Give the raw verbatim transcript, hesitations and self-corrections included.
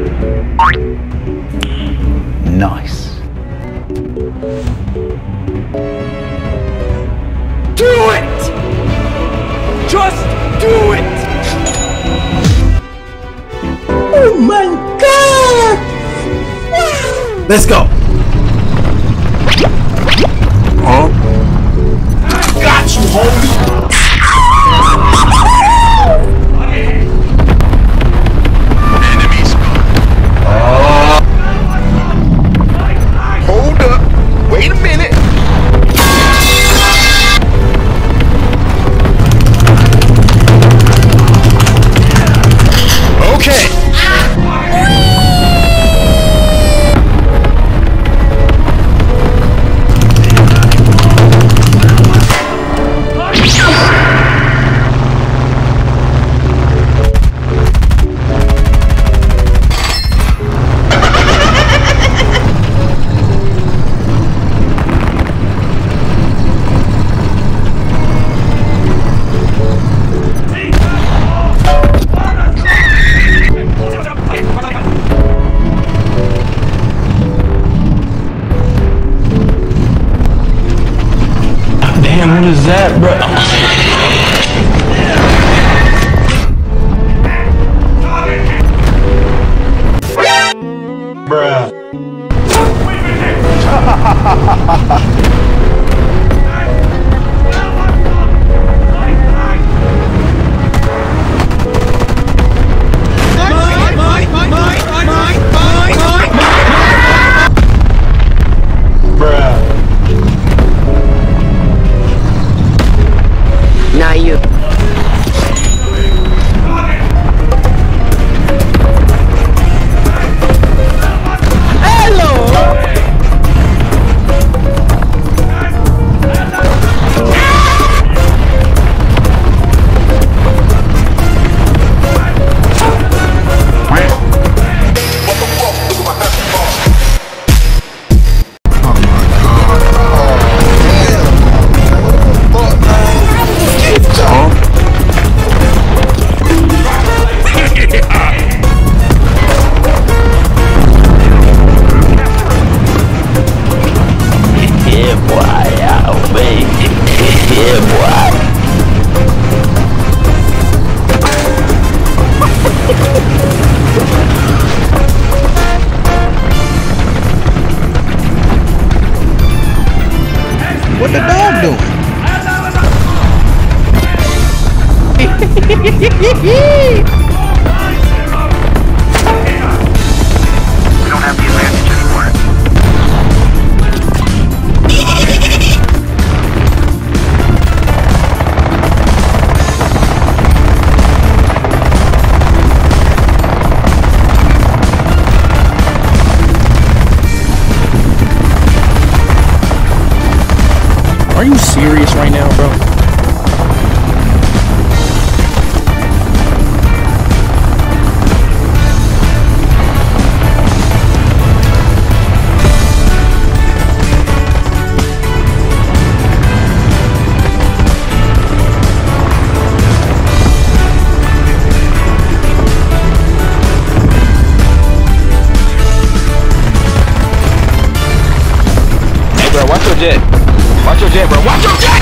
Nice. Do it! Just do it! Oh my god! Let's go! Huh? Got you, homie! Enemy spotted. Uh, hold up. Wait a minute. Okay. Damn, what is that, bro? Bruh. Now you. Hello. What the dog doing? We don't have the advantage anymore. Are you serious right now, bro? Hey, bro, watch your jet. Watch your jet, bro. Watch your jet!